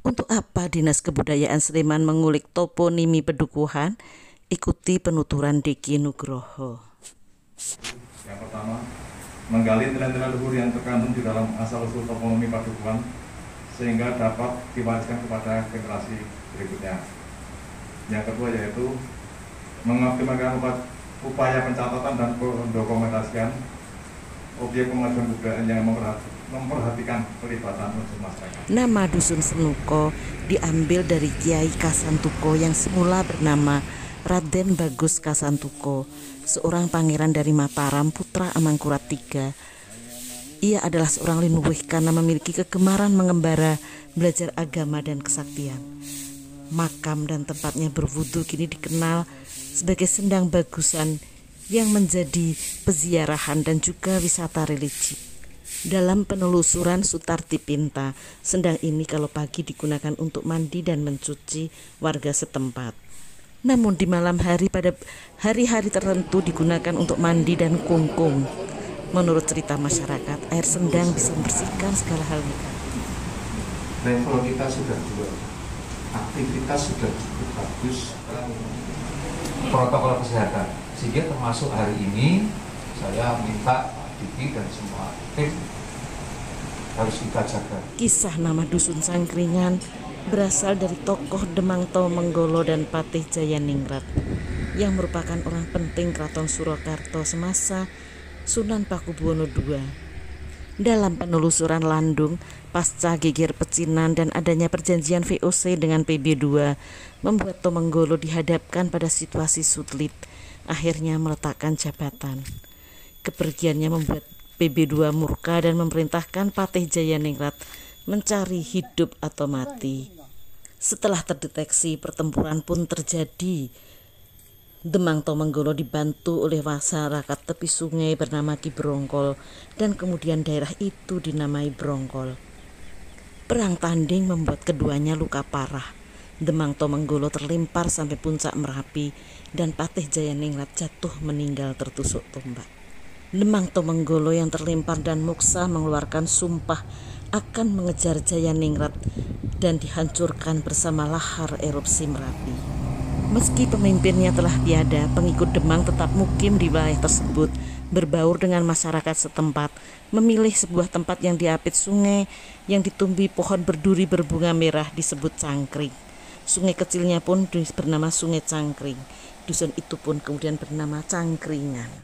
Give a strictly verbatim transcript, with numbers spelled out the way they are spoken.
Untuk apa Dinas Kebudayaan Sleman mengulik toponimi Pedukuhan? Ikuti penuturan Diki Nugroho. Yang pertama, menggali nilai-nilai luhur yang terkandung di dalam asal-usul toponomi Padukuhan sehingga dapat diwariskan kepada generasi berikutnya. Yang kedua yaitu mengoptimalkan upaya pencatatan dan mendokumentasikan objek pemajuan kebudayaan yang memperhatikan pelibatan unsur masyarakat. Nama Dusun Senuko diambil dari Kiai Kasantuko yang semula bernama Raden Bagus Kasantuko, seorang pangeran dari Mataram, putra Amangkurat tiga. Ia adalah seorang linuwih karena memiliki kegemaran mengembara, belajar agama dan kesaktian. Makam dan tempatnya berwudu kini dikenal sebagai Sendang Bagusan yang menjadi peziarahan dan juga wisata religi. Dalam penelusuran Sutarti Pinta, sendang ini kalau pagi digunakan untuk mandi dan mencuci warga setempat. Namun di malam hari pada hari-hari tertentu digunakan untuk mandi dan kungkung. Menurut cerita masyarakat, air sendang bisa membersihkan segala hal negatif. Level kita sudah dua, aktivitas sudah cukup bagus, protokol kesehatan. Sehingga termasuk hari ini saya minta Pak Diki dan semua tim harus kita jaga. Kisah nama Dusun Sangkringan berasal dari tokoh Demang Tomenggolo dan Patih Jayaningrat yang merupakan orang penting Keraton Surakarta semasa Sunan Pakubuwono kedua. Dalam penelusuran Landung, pasca geger pecinan dan adanya perjanjian V O C dengan P B dua, membuat Tomenggolo dihadapkan pada situasi sulit, akhirnya meletakkan jabatan. Kepergiannya membuat P B dua murka dan memerintahkan Patih Jayaningrat mencari hidup atau mati. Setelah terdeteksi, pertempuran pun terjadi. Demang Tomenggolo dibantu oleh masyarakat tepi sungai bernama Ki Brongkol dan kemudian daerah itu dinamai Brongkol. Perang tanding membuat keduanya luka parah. Demang Tomenggolo terlempar sampai puncak Merapi dan Patih Jayaningrat jatuh meninggal tertusuk tombak. Demang Tomenggolo yang terlempar dan muksa mengeluarkan sumpah akan mengejar Jayaningrat dan dihancurkan bersama lahar erupsi Merapi. Meski pemimpinnya telah tiada, pengikut Demang tetap mukim di wilayah tersebut, berbaur dengan masyarakat setempat, memilih sebuah tempat yang diapit sungai yang ditumbuhi pohon berduri berbunga merah disebut Cangkring. Sungai kecilnya pun bernama Sungai Cangkring. Dusun itu pun kemudian bernama Cangkringan.